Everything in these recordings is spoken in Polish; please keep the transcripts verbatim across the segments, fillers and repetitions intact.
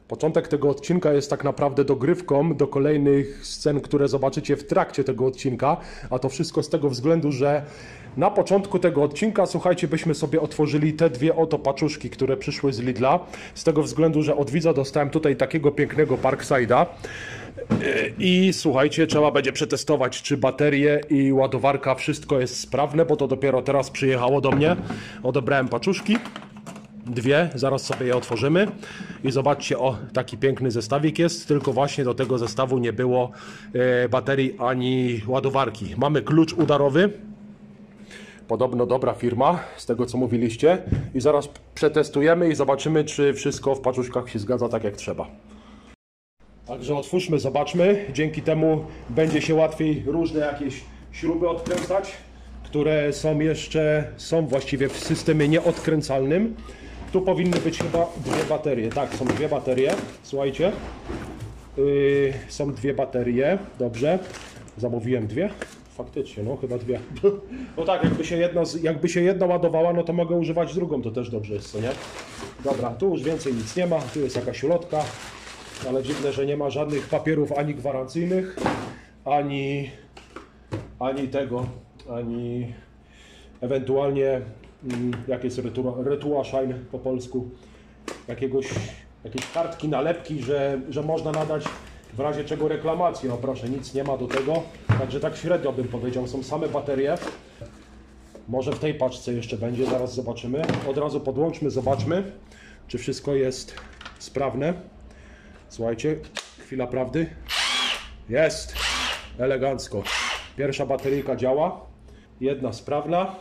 Początek tego odcinka jest tak naprawdę dogrywką do kolejnych scen, które zobaczycie w trakcie tego odcinka, a to wszystko z tego względu, że na początku tego odcinka, słuchajcie, byśmy sobie otworzyli te dwie oto paczuszki, które przyszły z Lidla, z tego względu, że od widza dostałem tutaj takiego pięknego Parkside'a i słuchajcie, trzeba będzie przetestować, czy baterie i ładowarka, wszystko jest sprawne, bo to dopiero teraz przyjechało do mnie. Odebrałem paczuszki. Dwie, zaraz sobie je otworzymy i zobaczcie, o, taki piękny zestawik jest, tylko właśnie do tego zestawu nie było e, baterii ani ładowarki. Mamy klucz udarowy, podobno dobra firma, z tego co mówiliście, i zaraz przetestujemy i zobaczymy, czy wszystko w paczuszkach się zgadza tak jak trzeba. Także otwórzmy, zobaczmy, dzięki temu będzie się łatwiej różne jakieś śruby odkręcać, które są jeszcze, są właściwie w systemie nieodkręcalnym. Tu powinny być chyba dwie baterie. Tak, są dwie baterie. Słuchajcie. Yy, są dwie baterie. Dobrze. Zamówiłem dwie. Faktycznie, no chyba dwie. No tak, jakby się, jedna, jakby się jedna ładowała, no to mogę używać drugą. To też dobrze jest, co nie? Dobra, tu już więcej nic nie ma. Tu jest jakaś ulotka. Ale dziwne, że nie ma żadnych papierów ani gwarancyjnych, ani, ani tego, ani ewentualnie jak jest Retuaschein po polsku, jakiegoś, jakiejś kartki, nalepki, że, że można nadać w razie czego reklamację. No proszę, nic nie ma do tego, także tak średnio bym powiedział, są same baterie. Może w tej paczce jeszcze będzie, zaraz zobaczymy. Od razu podłączmy, zobaczmy, czy wszystko jest sprawne. Słuchajcie, chwila prawdy. Jest, elegancko. Pierwsza bateryjka działa, jedna sprawna.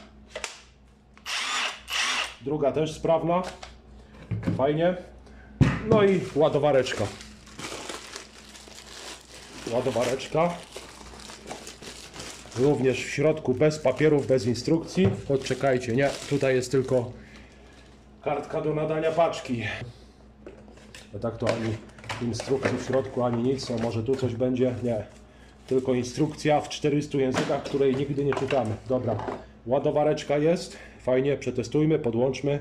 Druga też sprawna. Fajnie. No i ładowareczka. Ładowareczka. Również w środku bez papierów, bez instrukcji. Odczekajcie, nie, tutaj jest tylko kartka do nadania paczki. A tak to ani instrukcji w środku, ani nic. A może tu coś będzie? Nie. Tylko instrukcja w czterystu językach, której nigdy nie czytamy. Dobra, ładowareczka jest. Fajnie, przetestujmy, podłączmy.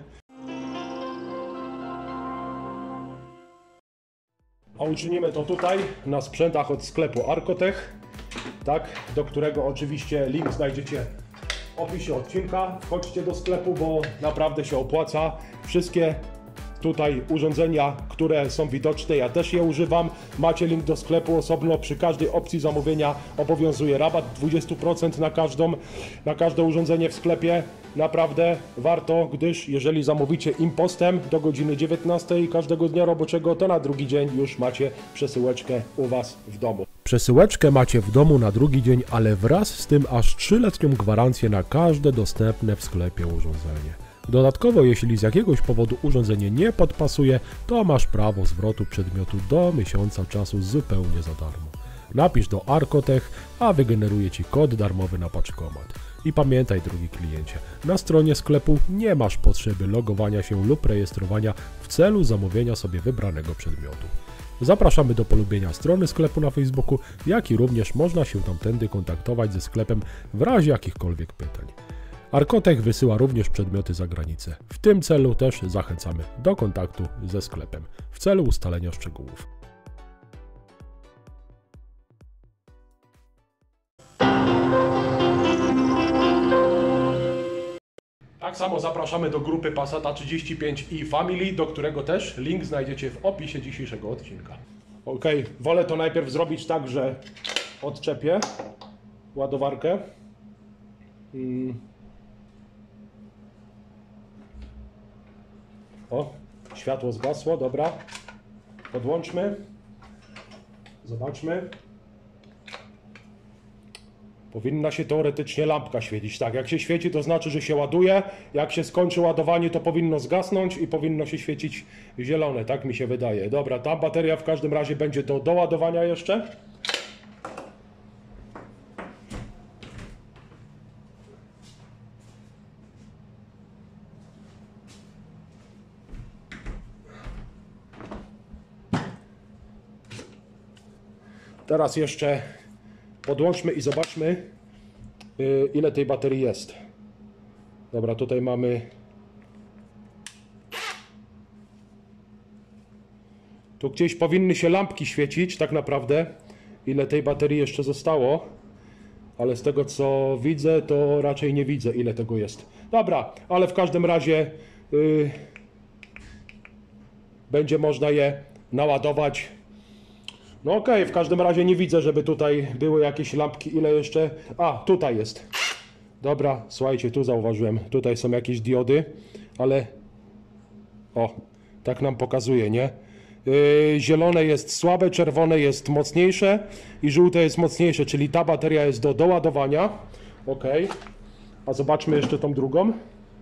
A uczynimy to tutaj, na sprzętach od sklepu Arkotech, tak, do którego oczywiście link znajdziecie w opisie odcinka. Wchodźcie do sklepu, bo naprawdę się opłaca. Wszystkie tutaj urządzenia, które są widoczne, ja też je używam. Macie link do sklepu osobno. Przy każdej opcji zamówienia obowiązuje rabat dwadzieścia procent na każdą, na każde urządzenie w sklepie. Naprawdę warto, gdyż jeżeli zamówicie impostem do godziny dziewiętnastej każdego dnia roboczego, to na drugi dzień już macie przesyłeczkę u Was w domu. Przesyłeczkę macie w domu na drugi dzień, ale wraz z tym aż trzyletnią gwarancję na każde dostępne w sklepie urządzenie. Dodatkowo, jeśli z jakiegoś powodu urządzenie nie podpasuje, to masz prawo zwrotu przedmiotu do miesiąca czasu zupełnie za darmo. Napisz do Arkotech, a wygeneruje Ci kod darmowy na paczkomat. I pamiętaj, drogi kliencie, na stronie sklepu nie masz potrzeby logowania się lub rejestrowania w celu zamówienia sobie wybranego przedmiotu. Zapraszamy do polubienia strony sklepu na Facebooku, jak i również można się tamtędy kontaktować ze sklepem w razie jakichkolwiek pytań. Arkotech wysyła również przedmioty za granicę. W tym celu też zachęcamy do kontaktu ze sklepem w celu ustalenia szczegółów. Tak samo zapraszamy do grupy Passata trzydzieści pięć i Family, do którego też link znajdziecie w opisie dzisiejszego odcinka. Ok, wolę to najpierw zrobić tak, że odczepię ładowarkę. Hmm. O, światło zgasło, dobra. Podłączmy. Zobaczmy. Powinna się teoretycznie lampka świecić. Tak, jak się świeci, to znaczy, że się ładuje. Jak się skończy ładowanie, to powinno zgasnąć i powinno się świecić zielone, tak mi się wydaje. Dobra, ta bateria w każdym razie będzie do doładowania jeszcze. Teraz jeszcze podłączmy i zobaczmy, ile tej baterii jest. Dobra, tutaj mamy Tu gdzieś powinny się lampki świecić, tak naprawdę. Ile tej baterii jeszcze zostało. Ale z tego co widzę, to raczej nie widzę, ile tego jest. Dobra, ale w każdym razie yy, będzie można je naładować. No okej, okay, w każdym razie nie widzę, żeby tutaj były jakieś lampki. Ile jeszcze? A, tutaj jest. Dobra, słuchajcie, tu zauważyłem. Tutaj są jakieś diody, ale... O, tak nam pokazuje, nie? Yy, zielone jest słabe, czerwone jest mocniejsze i żółte jest mocniejsze, czyli ta bateria jest do doładowania. Ok, a zobaczmy jeszcze tą drugą.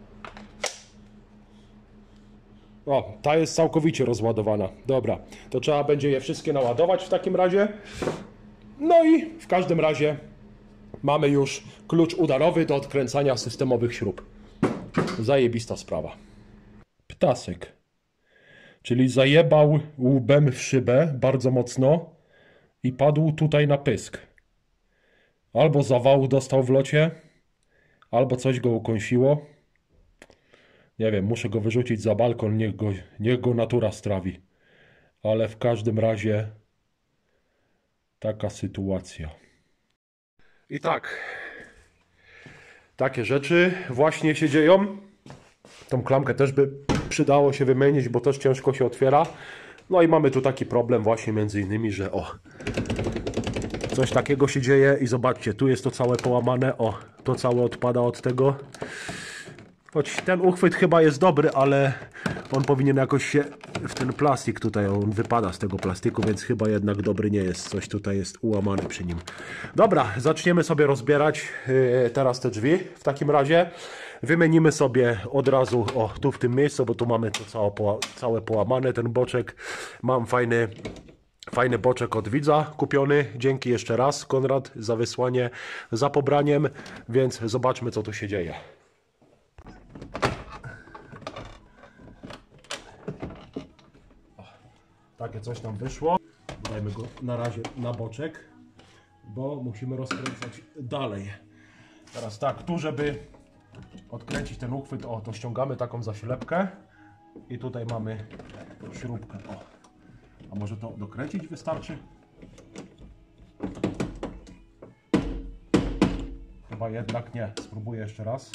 O, ta jest całkowicie rozładowana. Dobra, to trzeba będzie je wszystkie naładować w takim razie. No i w każdym razie mamy już klucz udarowy do odkręcania systemowych śrub. Zajebista sprawa. Ptasek. Czyli zajebał łbem w szybę bardzo mocno i padł tutaj na pysk. Albo zawału dostał w locie, albo coś go ukąsiło. Nie wiem, muszę go wyrzucić za balkon, niech go, niech go natura strawi. Ale w każdym razie taka sytuacja. I tak, takie rzeczy właśnie się dzieją. Tą klamkę też by przydało się wymienić, bo też ciężko się otwiera. No i mamy tu taki problem właśnie między innymi, że o, coś takiego się dzieje i zobaczcie, tu jest to całe połamane, o, to całe odpada od tego. Choć ten uchwyt chyba jest dobry, ale on powinien jakoś się w ten plastik tutaj, on wypada z tego plastiku, więc chyba jednak dobry nie jest. Coś tutaj jest ułamane przy nim. Dobra, zaczniemy sobie rozbierać yy, teraz te drzwi. W takim razie wymienimy sobie od razu, o, tu w tym miejscu, bo tu mamy to całe, poła całe połamane, ten boczek. Mam fajny... Fajny boczek od widza kupiony. Dzięki jeszcze raz, Konrad, za wysłanie, za pobraniem, więc zobaczmy, co tu się dzieje. O, takie coś nam wyszło. Dajmy go na razie na boczek, bo musimy rozkręcać dalej. Teraz tak, tu żeby odkręcić ten uchwyt, o, to ściągamy taką zaślepkę i tutaj mamy śrubkę. O. A może to dokręcić wystarczy? Chyba jednak nie. Spróbuję jeszcze raz.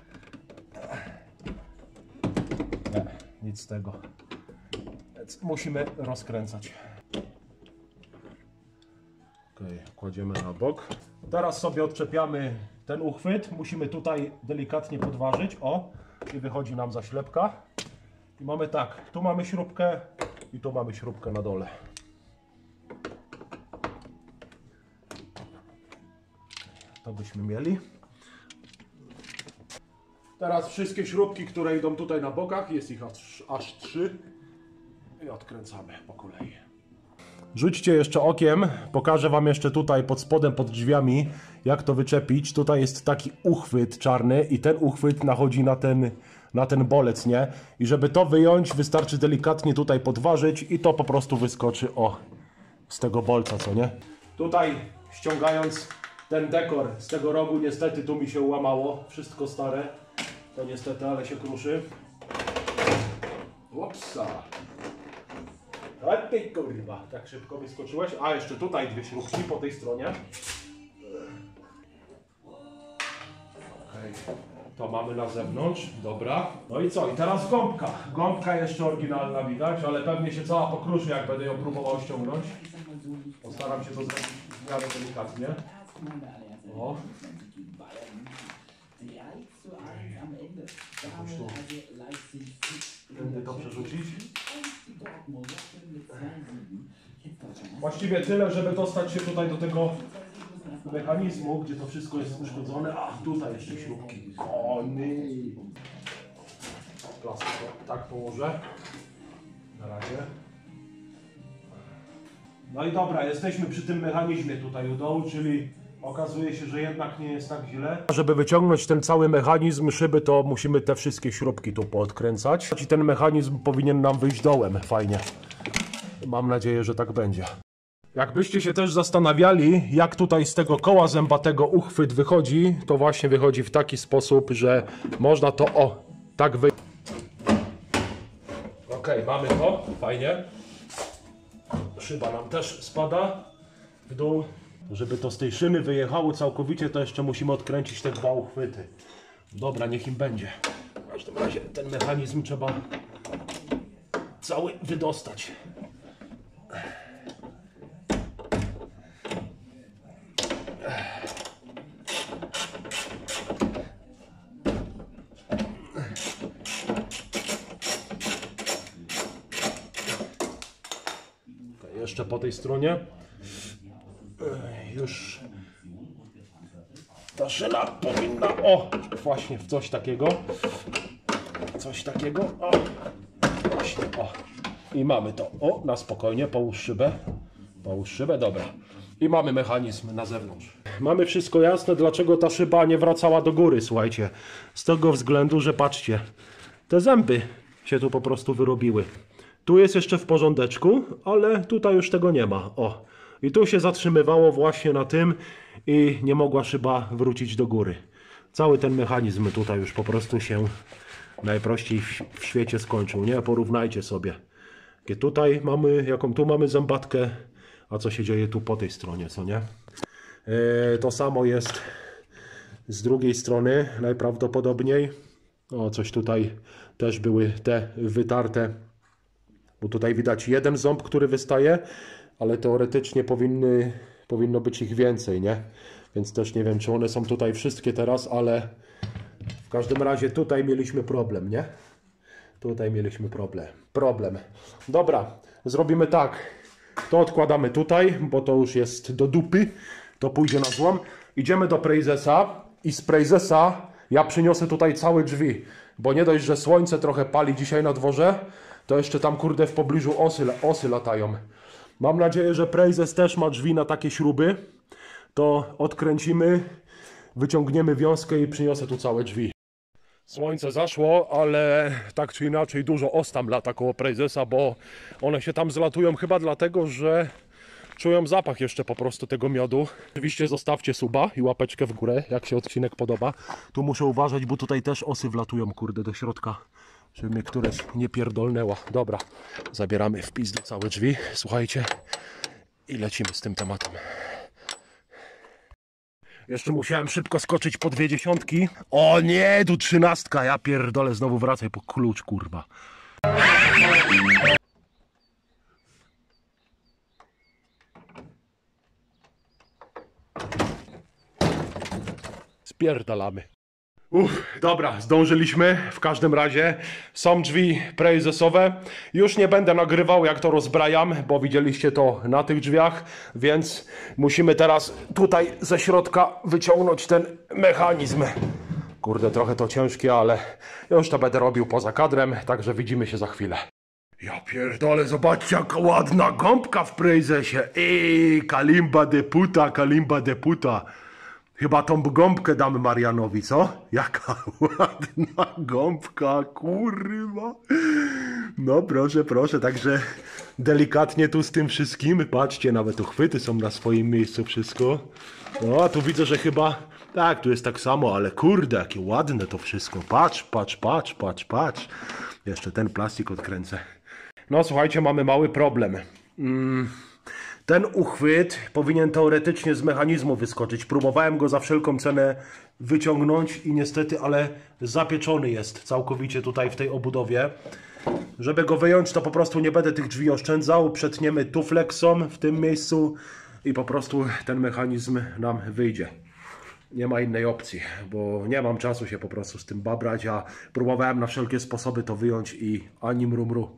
Nie, nic z tego. Więc musimy rozkręcać. Ok, kładziemy na bok. Teraz sobie odczepiamy ten uchwyt. Musimy tutaj delikatnie podważyć. O, i wychodzi nam zaślepka. I mamy tak, tu mamy śrubkę. I tu mamy śrubkę na dole. To byśmy mieli. Teraz wszystkie śrubki, które idą tutaj na bokach, jest ich aż, aż trzy. I odkręcamy po kolei. Rzućcie jeszcze okiem, pokażę wam jeszcze tutaj pod spodem, pod drzwiami, jak to wyczepić. Tutaj jest taki uchwyt czarny i ten uchwyt nachodzi na ten, na ten bolec, nie? I żeby to wyjąć, wystarczy delikatnie tutaj podważyć i to po prostu wyskoczy, o, z tego bolca, co nie? Tutaj ściągając ten dekor z tego rogu, niestety tu mi się łamało, wszystko stare, to niestety, ale się kruszy. Upsa. A ty kurwa, tak szybko wyskoczyłeś. A jeszcze tutaj dwie śrubki po tej stronie. Okej, to mamy na zewnątrz, dobra. No i co? I teraz gąbka. Gąbka jeszcze oryginalna widać, ale pewnie się cała pokruszy, jak będę ją próbował ściągnąć. Postaram się to zrobić w miarę delikatnie. O. Jakoś tu tędy to przerzucić. Właściwie tyle, żeby dostać się tutaj do tego mechanizmu, gdzie to wszystko jest uszkodzone. A tutaj jeszcze śrubki. O nie. Plastik tak położę. Na razie. No i dobra, jesteśmy przy tym mechanizmie tutaj u dołu, czyli okazuje się, że jednak nie jest tak źle. Żeby wyciągnąć ten cały mechanizm szyby, to musimy te wszystkie śrubki tu poodkręcać. I ten mechanizm powinien nam wyjść dołem, fajnie. Mam nadzieję, że tak będzie. Jakbyście się też zastanawiali, jak tutaj z tego koła zębatego uchwyt wychodzi, to właśnie wychodzi w taki sposób, że można to, o, tak wyjść. Ok, mamy to, fajnie. szyba nam też spada w dół. Żeby to z tej szyny wyjechało całkowicie, to jeszcze musimy odkręcić te dwa uchwyty. Dobra, niech im będzie. W każdym razie ten mechanizm trzeba cały wydostać. Jeszcze po tej stronie już ta szyna powinna, o, właśnie w coś takiego, coś takiego, o, właśnie, o, i mamy to, o, na spokojnie, połóż szybę, połóż szybę, dobra, i mamy mechanizm na zewnątrz. Mamy wszystko jasne, dlaczego ta szyba nie wracała do góry, słuchajcie, z tego względu, że patrzcie, te zęby się tu po prostu wyrobiły. Tu jest jeszcze w porządeczku, ale tutaj już tego nie ma. O. I tu się zatrzymywało właśnie na tym i nie mogła szyba wrócić do góry. Cały ten mechanizm tutaj już po prostu się najprościej w świecie skończył. Nie? Porównajcie sobie. Jakie tutaj mamy, jaką tu mamy zębatkę, a co się dzieje tu po tej stronie, co nie? Yy, to samo jest z drugiej strony najprawdopodobniej. O, coś tutaj też były te wytarte. Bo tutaj widać jeden ząb, który wystaje, ale teoretycznie powinny, powinno być ich więcej, nie? Więc też nie wiem, czy one są tutaj wszystkie teraz, ale w każdym razie tutaj mieliśmy problem, nie? Tutaj mieliśmy problem. Problem. Dobra, zrobimy tak. To odkładamy tutaj, bo to już jest do dupy. To pójdzie na złom. Idziemy do Prezesa i z Prezesa ja przyniosę tutaj całe drzwi. Bo nie dość, że słońce trochę pali dzisiaj na dworze, to jeszcze tam kurde w pobliżu osy, osy latają. Mam nadzieję, że Prezes też ma drzwi na takie śruby. To odkręcimy, wyciągniemy wiązkę i przyniosę tu całe drzwi. Słońce zaszło, ale tak czy inaczej dużo os tam lata koło Prezesa, bo one się tam zlatują chyba dlatego, że czują zapach jeszcze po prostu tego miodu. Oczywiście zostawcie suba i łapeczkę w górę, jak się odcinek podoba. Tu muszę uważać, bo tutaj też osy wlatują kurde do środka. Żeby mnie któreś nie pierdolnęła. Dobra, zabieramy w pizdu całe drzwi, słuchajcie, i lecimy z tym tematem. Jeszcze musiałem szybko skoczyć po dwie dziesiątki. O nie, tu trzynastka, ja pierdolę, znowu wracaj po klucz, kurwa. Spierdalamy. Uff, dobra, zdążyliśmy. W każdym razie są drzwi prezesowe. Już nie będę nagrywał, jak to rozbrajam, bo widzieliście to na tych drzwiach, więc musimy teraz tutaj ze środka wyciągnąć ten mechanizm. Kurde, trochę to ciężkie, ale już to będę robił poza kadrem, także widzimy się za chwilę. Ja pierdolę, zobaczcie jaka ładna gąbka w prezesie. Ej, kalimba de puta, kalimba de puta. Chyba tą gąbkę damy Marianowi, co? Jaka ładna gąbka, kurwa. No proszę, proszę, także delikatnie tu z tym wszystkim. Patrzcie, nawet uchwyty są na swoim miejscu, wszystko. No, a tu widzę, że chyba... Tak, tu jest tak samo, ale kurde, jakie ładne to wszystko. Patrz, patrz, patrz, patrz, patrz. Jeszcze ten plastik odkręcę. No słuchajcie, mamy mały problem. Mm. Ten uchwyt powinien teoretycznie z mechanizmu wyskoczyć. Próbowałem go za wszelką cenę wyciągnąć i niestety, ale zapieczony jest całkowicie tutaj w tej obudowie. Żeby go wyjąć, to po prostu nie będę tych drzwi oszczędzał. Przetniemy tuflexą w tym miejscu i po prostu ten mechanizm nam wyjdzie. Nie ma innej opcji, bo nie mam czasu się po prostu z tym babrać, a próbowałem na wszelkie sposoby to wyjąć i ani mru mru.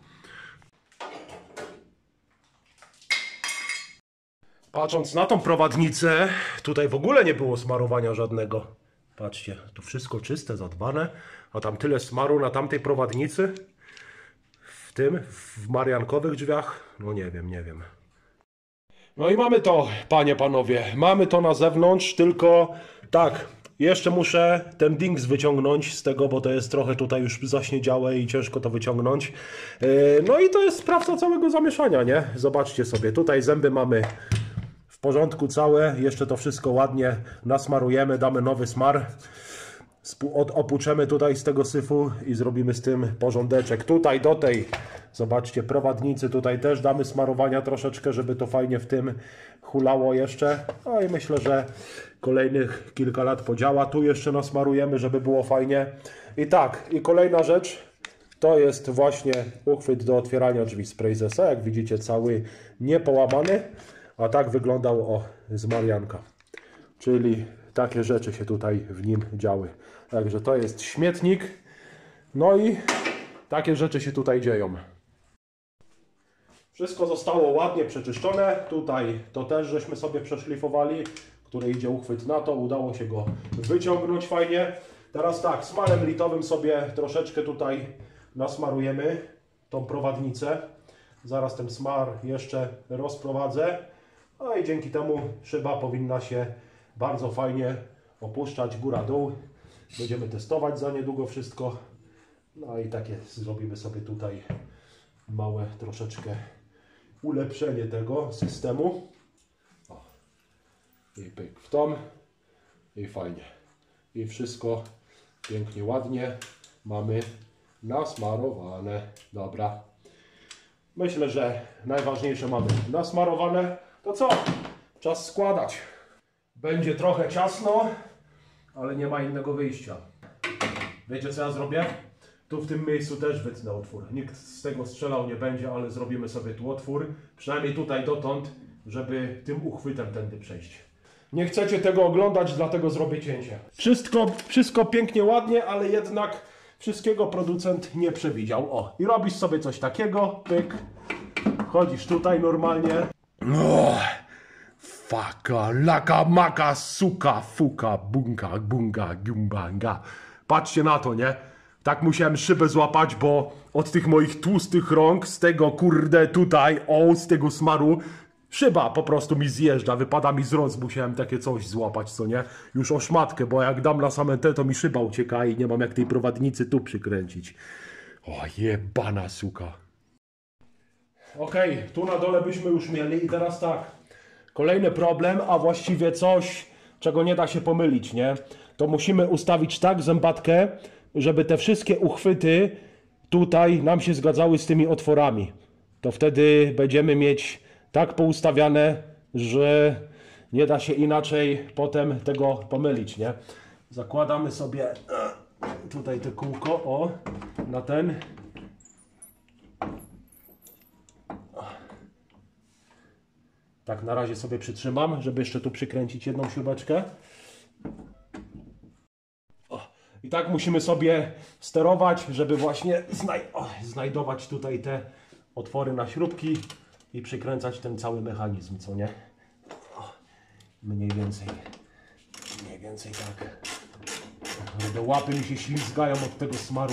Patrząc na tą prowadnicę, tutaj w ogóle nie było smarowania żadnego. Patrzcie, to wszystko czyste, zadbane, a tam tyle smaru na tamtej prowadnicy. W tym, w mariankowych drzwiach, no nie wiem, nie wiem. No i mamy to, panie, panowie, mamy to na zewnątrz, tylko tak, jeszcze muszę ten dings wyciągnąć z tego, bo to jest trochę tutaj już zaśniedziałe i ciężko to wyciągnąć. No i to jest sprawca całego zamieszania, nie? Zobaczcie sobie, tutaj zęby mamy w porządku całe, jeszcze to wszystko ładnie nasmarujemy, damy nowy smar. opłuczemy tutaj z tego syfu i zrobimy z tym porządeczek. Tutaj do tej, zobaczcie, prowadnicy tutaj też damy smarowania troszeczkę, żeby to fajnie w tym hulało jeszcze. No i myślę, że kolejnych kilka lat podziała. Tu jeszcze nasmarujemy, żeby było fajnie. I tak, i kolejna rzecz, to jest właśnie uchwyt do otwierania drzwi z Prezesa. Jak widzicie, cały niepołamany, a tak wyglądał o z Marianka. Czyli takie rzeczy się tutaj w nim działy. Także to jest śmietnik. No i takie rzeczy się tutaj dzieją. Wszystko zostało ładnie przeczyszczone. Tutaj to też żeśmy sobie przeszlifowali, który idzie uchwyt na to. Udało się go wyciągnąć fajnie. Teraz tak, smarem litowym sobie troszeczkę tutaj nasmarujemy tą prowadnicę. Zaraz ten smar jeszcze rozprowadzę. No i dzięki temu szyba powinna się bardzo fajnie opuszczać góra-dół. Będziemy testować za niedługo wszystko. No i takie zrobimy sobie tutaj małe troszeczkę ulepszenie tego systemu. O. I pyk w tom. I fajnie. I wszystko pięknie, ładnie mamy nasmarowane. Dobra. Myślę, że najważniejsze mamy nasmarowane. To co? Czas składać. Będzie trochę ciasno, ale nie ma innego wyjścia. Wiecie, co ja zrobię? Tu w tym miejscu też wytnę otwór. Nikt z tego strzelał nie będzie, ale zrobimy sobie tu otwór. Przynajmniej tutaj dotąd, żeby tym uchwytem tędy przejść. Nie chcecie tego oglądać, dlatego zrobię cięcie. Wszystko, wszystko pięknie, ładnie, ale jednak wszystkiego producent nie przewidział. O, i robisz sobie coś takiego, pyk. Chodzisz tutaj normalnie. Oh, faka, laka, maka, suka, fuka, bunga, bunga, gumbanga. Patrzcie na to, nie? Tak musiałem szybę złapać, bo od tych moich tłustych rąk, z tego kurde tutaj, o, z tego smaru, szyba po prostu mi zjeżdża, wypada mi z rąk, musiałem takie coś złapać, co nie? Już o szmatkę, bo jak dam na same te, to mi szyba ucieka i nie mam jak tej prowadnicy tu przykręcić. O, jebana suka. Okej, okay, tu na dole byśmy już mieli i teraz tak. Kolejny problem, a właściwie coś, czego nie da się pomylić, nie? To musimy ustawić tak zębatkę, żeby te wszystkie uchwyty tutaj nam się zgadzały z tymi otworami. To wtedy będziemy mieć tak poustawiane, że nie da się inaczej potem tego pomylić, nie? Zakładamy sobie tutaj te kółko, o, na ten. Tak na razie sobie przytrzymam, żeby jeszcze tu przykręcić jedną śrubeczkę. O, i tak musimy sobie sterować, żeby właśnie znaj o, znajdować tutaj te otwory na śrubki i przykręcać ten cały mechanizm, co nie? O, mniej więcej, mniej więcej tak. Te łapy mi się ślizgają od tego smaru.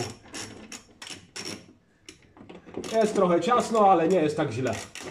Jest trochę ciasno, ale nie jest tak źle.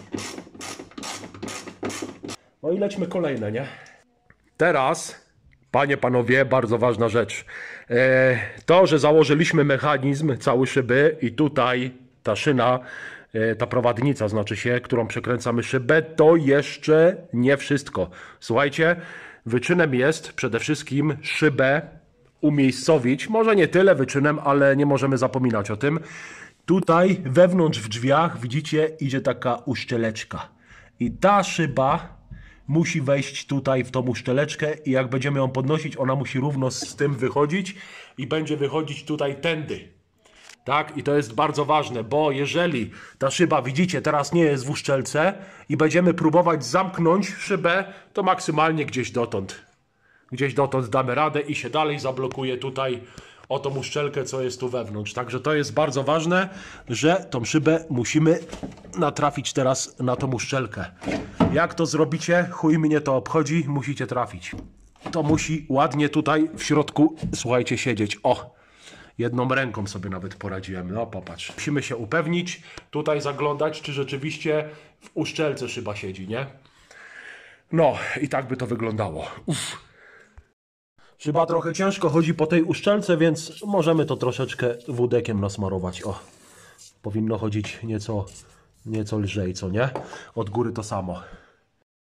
No i lećmy kolejne, nie? Teraz, panie, panowie, bardzo ważna rzecz. E, to, że założyliśmy mechanizm cały szyby i tutaj ta szyna, e, ta prowadnica znaczy się, którą przekręcamy szybę, to jeszcze nie wszystko. Słuchajcie, wyczynem jest przede wszystkim szybę umiejscowić. Może nie tyle wyczynem, ale nie możemy zapominać o tym. Tutaj wewnątrz w drzwiach, widzicie, idzie taka uszczeleczka. I ta szyba musi wejść tutaj w tą uszczeleczkę i jak będziemy ją podnosić, ona musi równo z tym wychodzić i będzie wychodzić tutaj tędy. Tak? I to jest bardzo ważne, bo jeżeli ta szyba, widzicie, teraz nie jest w uszczelce i będziemy próbować zamknąć szybę, to maksymalnie gdzieś dotąd. Gdzieś dotąd damy radę i się dalej zablokuje tutaj o tą uszczelkę, co jest tu wewnątrz. Także to jest bardzo ważne, że tą szybę musimy natrafić teraz na tą uszczelkę. Jak to zrobicie, chuj mnie to obchodzi, musicie trafić. To musi ładnie tutaj w środku, słuchajcie, siedzieć. O, jedną ręką sobie nawet poradziłem. No popatrz. Musimy się upewnić, tutaj zaglądać, czy rzeczywiście w uszczelce szyba siedzi, nie? No i tak by to wyglądało. Uff. Szyba trochę ciężko chodzi po tej uszczelce, więc możemy to troszeczkę wódekiem nasmarować. O, powinno chodzić nieco, nieco lżej, co nie? Od góry to samo.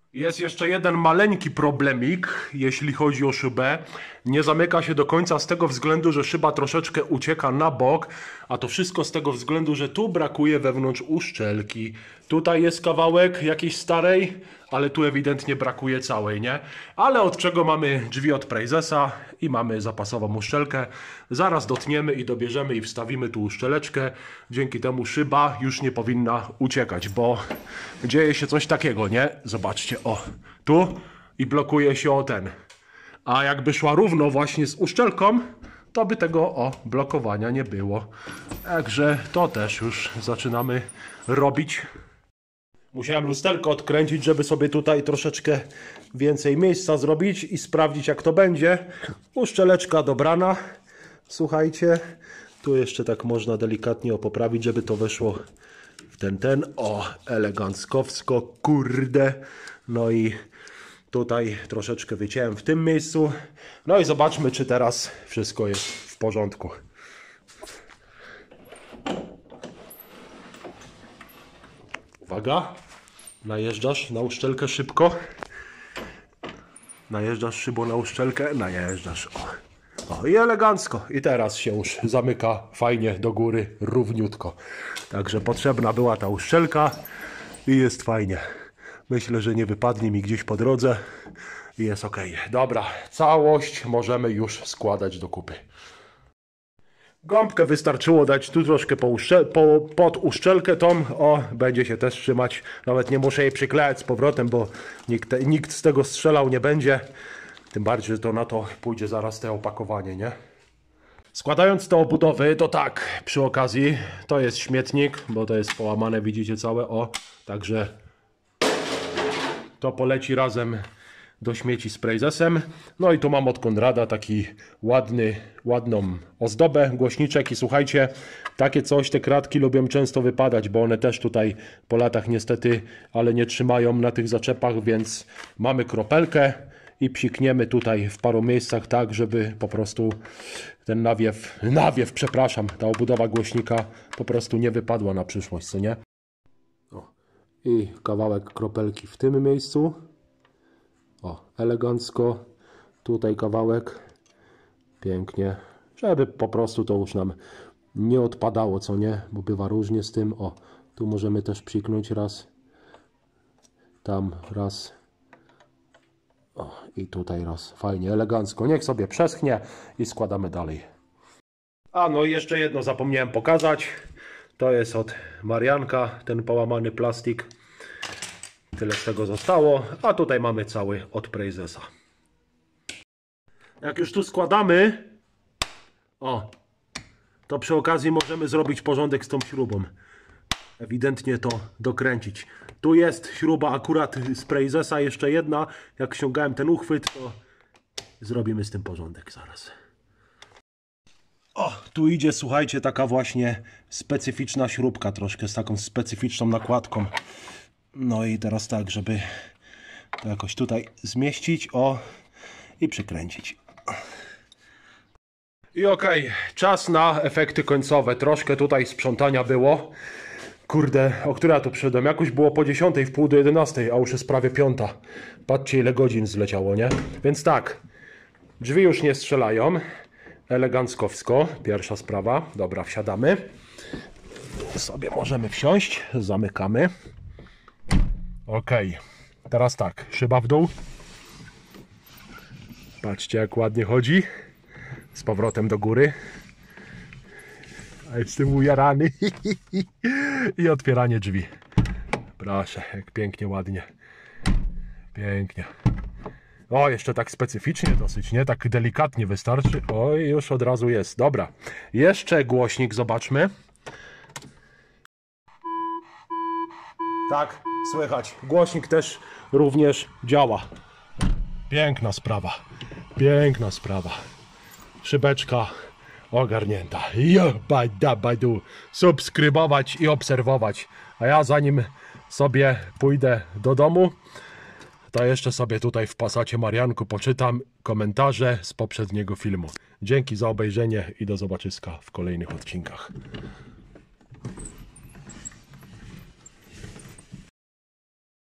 Jest jeszcze jeden maleńki problemik, jeśli chodzi o szybę. Nie zamyka się do końca z tego względu, że szyba troszeczkę ucieka na bok, a to wszystko z tego względu, że tu brakuje wewnątrz uszczelki. Tutaj jest kawałek jakiejś starej, ale tu ewidentnie brakuje całej, nie? Ale od czego mamy drzwi od Preizesa i mamy zapasową uszczelkę. Zaraz dotniemy i dobierzemy i wstawimy tu uszczeleczkę. Dzięki temu szyba już nie powinna uciekać, bo dzieje się coś takiego, nie? Zobaczcie, o, tu i blokuje się o ten. A jakby szła równo właśnie z uszczelką, to by tego, o, blokowania nie było. Także to też już zaczynamy robić. Musiałem lusterko odkręcić, żeby sobie tutaj troszeczkę więcej miejsca zrobić i sprawdzić, jak to będzie. Uszczeleczka dobrana. Słuchajcie, tu jeszcze tak można delikatnie poprawić, żeby to weszło w ten, ten. O, eleganckowsko, kurde. No i tutaj troszeczkę wyciąłem w tym miejscu. No i zobaczmy, czy teraz wszystko jest w porządku. Uwaga, najeżdżasz na uszczelkę szybko. Najeżdżasz szybą na uszczelkę, najeżdżasz. O. O, i elegancko. I teraz się już zamyka fajnie do góry, równiutko. Także potrzebna była ta uszczelka i jest fajnie. Myślę, że nie wypadnie mi gdzieś po drodze i jest ok. Dobra, całość możemy już składać do kupy. Gąbkę wystarczyło dać tu troszkę po uszczel po, pod uszczelkę tą. O, będzie się też trzymać. Nawet nie muszę jej przyklejać z powrotem, bo nikt, nikt z tego strzelał nie będzie. Tym bardziej, że to na to pójdzie zaraz te opakowanie, nie? Składając te obudowy, to tak, przy okazji, to jest śmietnik, bo to jest połamane, widzicie całe, o. Także to poleci razem do śmieci z Preizesem. No i tu mam od Konrada taki ładny, ładną ozdobę, głośniczek i słuchajcie, takie coś, te kratki lubią często wypadać, bo one też tutaj po latach niestety, ale nie trzymają na tych zaczepach, więc mamy kropelkę i psikniemy tutaj w paru miejscach tak, żeby po prostu ten nawiew, nawiew, przepraszam, ta obudowa głośnika po prostu nie wypadła na przyszłość, co nie? O. I kawałek kropelki w tym miejscu. O, elegancko. Tutaj kawałek. Pięknie. Żeby po prostu to już nam nie odpadało, co nie? Bo bywa różnie z tym. O, tu możemy też psiknąć raz. Tam raz. O, i tutaj raz. Fajnie, elegancko. Niech sobie przeschnie i składamy dalej. A no i jeszcze jedno zapomniałem pokazać. To jest od Marianka, ten połamany plastik. Tyle z tego zostało, a tutaj mamy cały od Preizesa. Jak już tu składamy, o, to przy okazji możemy zrobić porządek z tą śrubą. Ewidentnie to dokręcić. Tu jest śruba akurat z Preizesa, jeszcze jedna. Jak ściągałem ten uchwyt, to zrobimy z tym porządek zaraz. O, tu idzie, słuchajcie, taka właśnie specyficzna śrubka, troszkę z taką specyficzną nakładką. No i teraz tak, żeby to jakoś tutaj zmieścić, o, i przykręcić. I okej, okay, czas na efekty końcowe. Troszkę tutaj sprzątania było. Kurde, o której ja tu przyszedłem? Jakoś było po dziesiątej, w pół do jedenastej, a już jest prawie piąta. Patrzcie, ile godzin zleciało, nie? Więc tak, drzwi już nie strzelają. Eleganckowsko, pierwsza sprawa. Dobra, wsiadamy. Sobie możemy wsiąść, zamykamy. Ok, teraz tak, szyba w dół. Patrzcie, jak ładnie chodzi. Z powrotem do góry. A jestem ujarany. I otwieranie drzwi. Proszę, jak pięknie, ładnie. Pięknie. O, jeszcze tak specyficznie dosyć, nie? Tak delikatnie wystarczy. O, i już od razu jest. Dobra. Jeszcze głośnik, zobaczmy. Tak, słychać. Głośnik też również działa. Piękna sprawa. Piękna sprawa. Szybeczka ogarnięta. Jo, bada, badu. Subskrybować i obserwować. A ja zanim sobie pójdę do domu, to jeszcze sobie tutaj w Passacie Marianku poczytam komentarze z poprzedniego filmu. Dzięki za obejrzenie i do zobaczyska w kolejnych odcinkach.